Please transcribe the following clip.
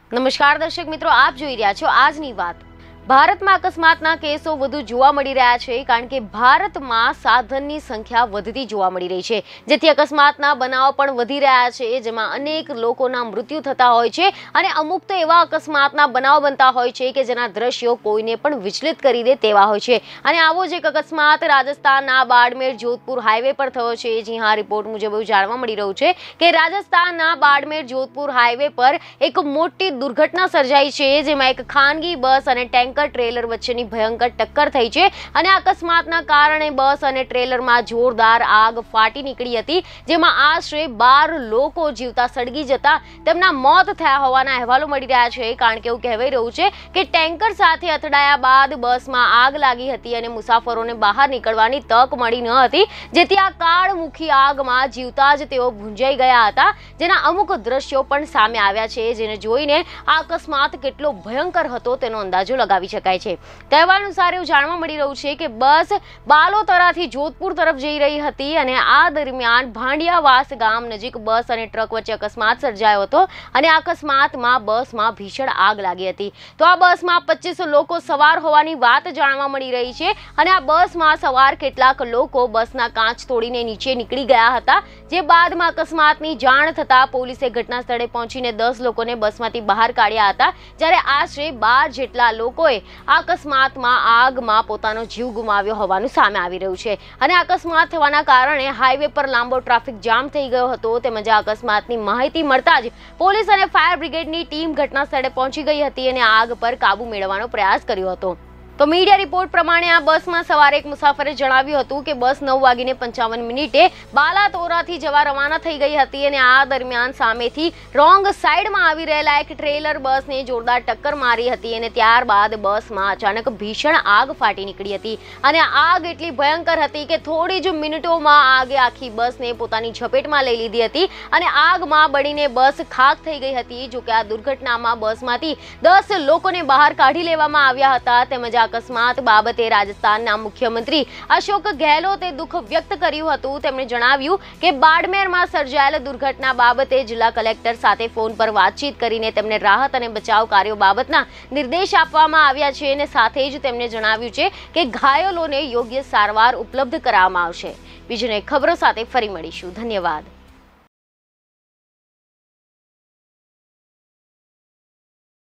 નમસ્કાર દર્શક મિત્રો, આપ જોઈ રહ્યા છો આજની વાત। ભારતમાં અકસ્માતના કેસો વધુ જોવા મળી રહ્યા છે કારણ કે ભારતમાં સાધનની સંખ્યા વધતી જોવા મળી રહી છે, જેથી અકસ્માતના બનાવો પણ વધી રહ્યા છે, જેમાં અનેક લોકોના મૃત્યુ થતા હોય છે અને અમુક તો એવા અકસ્માતના બનાવો બનતા હોય છે કે જેના દ્રશ્યો કોઈને પણ વિચલિત કરી દે તેવા હોય છે। અને આવો જ એક અકસ્માત રાજસ્થાનના બાડમેર જોધપુર હાઈવે પર થયો છે। જી હા, રિપોર્ટ મુજબ એવું જાણવા મળી રહ્યું છે કે રાજસ્થાનના બાડમેર જોધપુર હાઈવે પર એક મોટી દુર્ઘટના સર્જાઈ છે, જેમાં એક ખાનગી બસ અને ટેન્કર ટ્રેલર વચ્ચેની ભયંકર ટક્કર થઈ છે અને અકસ્માતના કારણે બસ અને ટ્રેલરમાં જોરદાર આગ ફાટી નીકળી હતી, જેમાં આશરે 12 લોકો જીવતા સળગી જતા તેમના મોત થયા હોવાના અહેવાલો મળી રહ્યા છે। કારણ કે એવું કહેવાઈ રહ્યું છે કે ટેન્કર સાથે અથડાયા બાદ બસમાં આગ લાગી હતી અને મુસાફરોને બહાર નીકળવાની તક મળી ન હતી, જેથી આ કાળમુખી આગમાં જીવતા જ તેઓ ભૂંજાઈ ગયા હતા, જેના અમુક દ્રશ્યો પણ સામે આવ્યા છે, જેને જોઈને આ અકસ્માત કેટલો ભયંકર હતો તેનો અંદાજો લગાવી શકાય છે। તહેવાર અનુસાર એવું જાણવા મળી રહ્યું છે કે બસ બાલોતરાથી જોધપુર તરફ જઈ રહી હતી અને આ દરમિયાન ભાંડિયાવાસ ગામ નજીક બસ અને ટ્રક વચ્ચે અકસ્માત સર્જાયો હતો અને આ અકસ્માતમાં બસમાં ભીષણ આગ લાગી હતી। તો આ બસમાં 25 લોકો સવાર હોવાની વાત જાણવા મળી રહી છે અને આ બસમાં સવાર કેટલાક લોકો બસના કાચ તોડીને નીચે નીકળી ગયા હતા, જે બાદમાં અકસ્માતની જાણ થતા પોલીસે ઘટના સ્થળે પહોંચીને 10 લોકોને બસમાંથી બહાર કાઢ્યા હતા, જ્યારે આશરે 12 જેટલા લોકોએ અકસ્માતમાં આગમાં પોતાનો જીવ ગુમાવ્યો હોવાનું સામે આવી રહ્યું છે અને અકસ્માત થવાના કારણે હાઈવે પર લાંબો ટ્રાફિક જામ થઈ ગયો હતો। તેમજ આ અકસ્માતની માહિતી મળતા જ પોલીસ અને ફાયર બ્રિગેડની ટીમ ઘટના સ્થળે પહોંચી ગઈ હતી અને આગ પર કાબુ મેળવવાનો પ્રયાસ કર્યો હતો। તો મીડિયા રિપોર્ટ પ્રમાણે આ બસમાં સવારે એક મુસાફરે જણાવ્યું હતું કે બસ 9:55 બાલાતોરાથી જવા રવાના થઈ ગઈ હતી અને આ દરમિયાન સામેથી રોંગ સાઈડમાં આવી રહેલા એક ટ્રેલર બસને જોરદાર ટક્કર મારી હતી અને ત્યારબાદ બસમાં અચાનક ભીષણ આગ ફાટી નીકળી હતી અને આગ એટલી ભયંકર હતી કે થોડી જ મિનિટોમાં આગે આખી બસને પોતાની ઝપેટમાં લઈ લીધી હતી અને આગમાં બળીને બસ ખાખ થઈ ગઈ હતી। જો કે આ દુર્ઘટનામાં બસમાંથી 10 લોકોને બહાર કાઢી લેવામાં આવ્યા હતા। તેમજ અકસ્માત બાબતે રાજસ્થાનના મુખ્યમંત્રી અશોક ગેહલોતે દુઃખ વ્યક્ત કર્યું હતું। તેમણે જણાવ્યું કે બાડમેરમાં સર્જાયેલ દુર્ઘટના બાબતે જિલ્લા કલેક્ટર સાથે ફોન પર વાતચીત કરીને તેમને રાહત અને બચાવ કાર્યો બાબતના નિર્દેશ આપવામાં આવ્યા છે અને સાથે જ તેમણે જણાવ્યું છે કે ઘાયલોને યોગ્ય સારવાર ઉપલબ્ધ કરાવવામાં આવશે। બીજી ખબરો સાથે ફરી મળીશું। ધન્યવાદ।